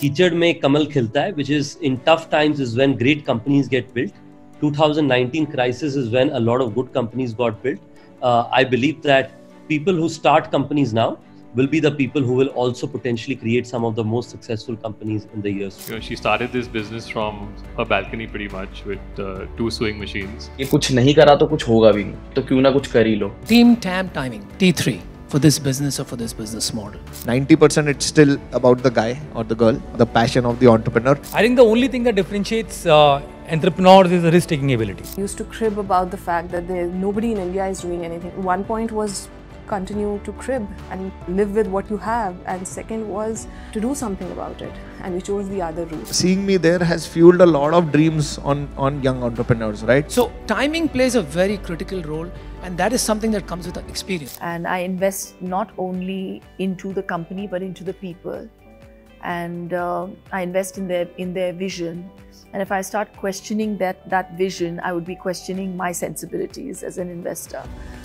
कीचड़ में कमल खिलता है, which is in tough times is when great companies get built. 2019 crisis is when a lot of good companies got built. I believe that people who start companies now will be the people who will also potentially create some of the most successful companies in the years. You know, she started this business from a balcony pretty much with 2 sewing machines. ये कुछ नहीं करा तो कुछ होगा भी नहीं, तो क्यों ना कुछ कर ही लो. Team TAM timing T3 for this business or for this business model. 90% it's still about the guy or the girl, the passion of the entrepreneur. I think the only thing that differentiates entrepreneurs is the risk-taking ability. I used to crib about the fact that nobody in India is doing anything. One point was continue to crib and live with what you have, and second was to do something about it, and we chose the other route. Seeing me there has fueled a lot of dreams on young entrepreneurs, right? So timing plays a very critical role, and that is something that comes with experience. And I invest not only into the company but into the people, and I invest in their vision. And if I start questioning that vision, I would be questioning my sensibilities as an investor.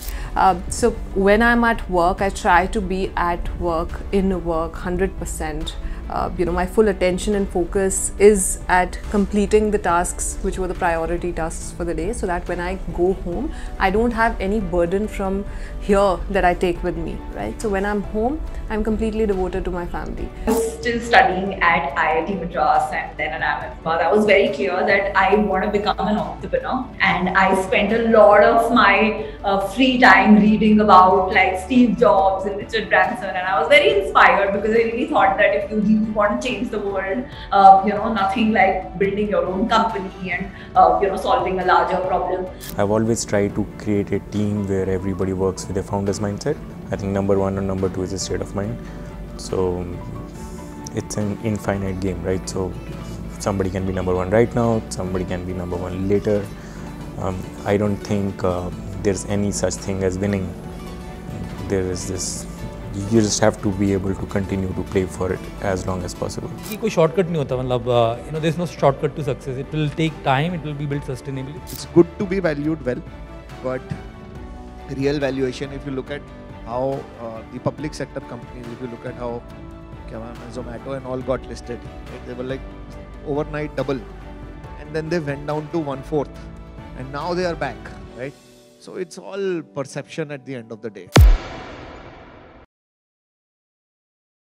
So when I'm at work, I try to be at work, in work, 100%. My full attention and focus is at completing the tasks which were the priority tasks for the day, so that when I go home, I don't have any burden from here that I take with me, right? So when I'm home, I'm completely devoted to my family. I was still studying at IIT Madras and then at Ahmedabad. I was very clear that I want to become an entrepreneur, and I spent a lot of my free time reading about like Steve Jobs and Richard Branson, and I was very inspired because I really thought that if you really want to change the world, nothing like building your own company and solving a larger problem. I've always tried to create a team where everybody works with a founder's mindset. I think number one and number two is a state of mind. So it's an infinite game, right? So somebody can be number one right now, somebody can be number one later. I don't think there's any such thing as winning. There is this, you just have to be able to continue to play for it as long as possible. कोई shortcut नहीं होता, मतलब there's no shortcut to success. It will take time. It will be built sustainably. It's good to be valued well, but real valuation, if you look at how the public sector companies, if you look at how Zomato and all got listed, right? They were like overnight double, and then they went down to 1/4, and now they are back, right? So it's all perception at the end of the day.